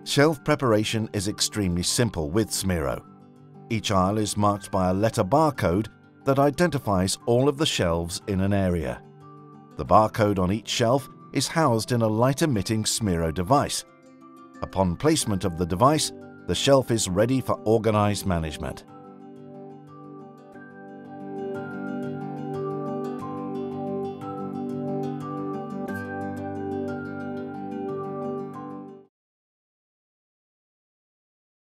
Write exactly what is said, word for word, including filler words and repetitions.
Shelf preparation is extremely simple with Smiro. Each aisle is marked by a letter barcode that identifies all of the shelves in an area. The barcode on each shelf is housed in a light-emitting Smiro device. Upon placement of the device, the shelf is ready for organized management.